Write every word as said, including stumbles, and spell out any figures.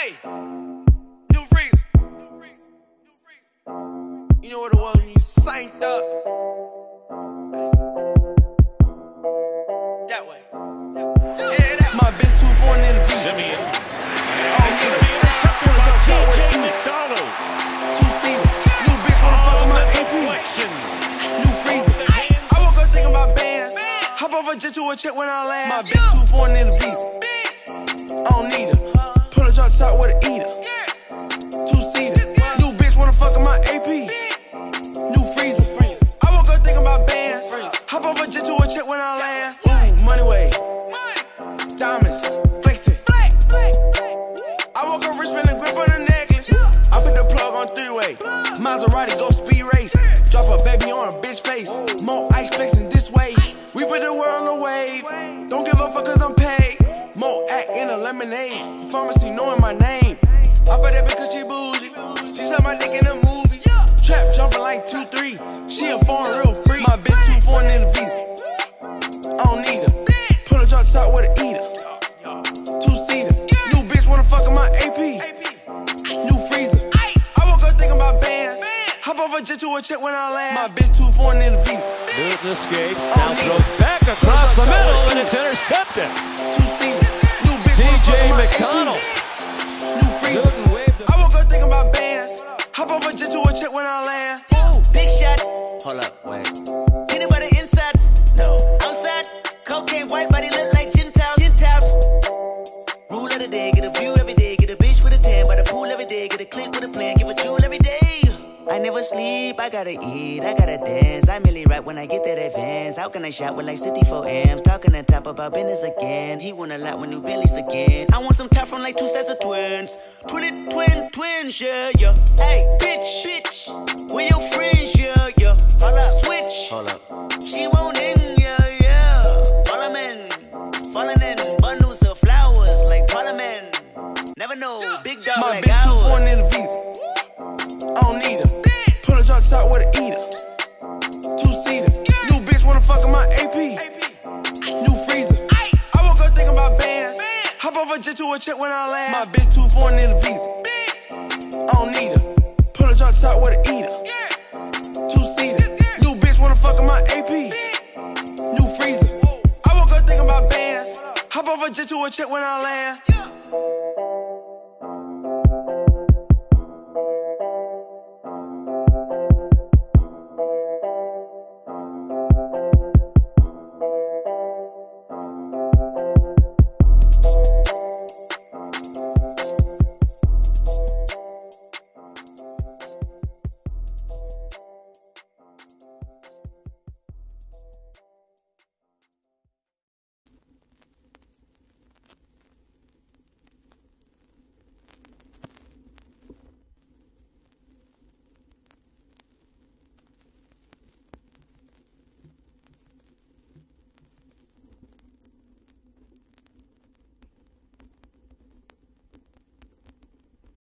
Hey, new freezer. You know what it was when you synced up. That way. Yeah, that my bitch too foreign in the beat. Simeon. Oh, yeah. Pull a truck truck with a McDonald. Two seasons. New bitch wanna fuck with my A P. New freezer. I woke up thinking about bands. Hop off a jet to a check when I land. My bitch too foreign in the beat. I don't need her. Pull a truck top with a eater. Two seater. New bitch wanna fuck with my A P. New freezer. I woke up thinking about bands. Hop off a jet to a check when I land. Ooh, money way. Diamonds. Flexing. I woke up rich with a grip on a necklace. I put the plug on three-way. Maserati go speed race. Drop a baby on a bitch face. More ice flexing this way. We put the world on the wave. Don't give a fuck cause I'm paid. More act in a lemonade. Pharmacy knowing my name. I bet that because she bougie. She said my dick in the movie. Trap jumping like two three. She a foreign real free. My bitch too foreign in the visa. I don't need her. Pull a truck top with a eater. Two seaters. New bitch wanna fuck with my A P. New freezer. I woke up thinking about bands. Hop off a jet to a check when I land. My bitch too foreign in the visa. Newton escapes. Now throws back across the middle and it's intercepted. Two seaters. New bitch wanna fuck with my McDonald. A P. New freezer. I woke up thinking about bands. Hop off a jet to a check when I land. Ooh, big shot. Hold up, wait. Hit it by the insides. No. Outside. Cocaine white body look like gin tops. Gin tops. Rule of the day. Get a view every day. Get a bitch with a tan by the pool every day. Get a click with a plan. Give a jewel every day. I never sleep. I gotta eat. I gotta dance. I merely rap when I get that advance. How can I shot with like sixty-four amps? Talking on top about business again. He want a lot with new Bentleys again. I want some top from like two sets of twins. Twin, twin, twins, yeah, yeah. Hey, bitch, bitch. Where your friends, yeah, yeah. Hold up, switch. Hold up. She won't in, yeah, yeah. Parliament, falling in bundles of flowers like Parliament. Never know, big dog my like bitch too ours. foreign in the visa. I don't need her. Pull a truck top with a eater. Two seaters. New bitch wanna fuck with my A P. New freezer. I woke up thinking about bands. Hop off a jet to a check when I land. My bitch too foreign in the visa. I don't need her. Pull a truck top with a eater. Two seaters. New bitch wanna fuck with my A P. New freezer. I woke up thinking about bands. Hop off a jet to a check when I land.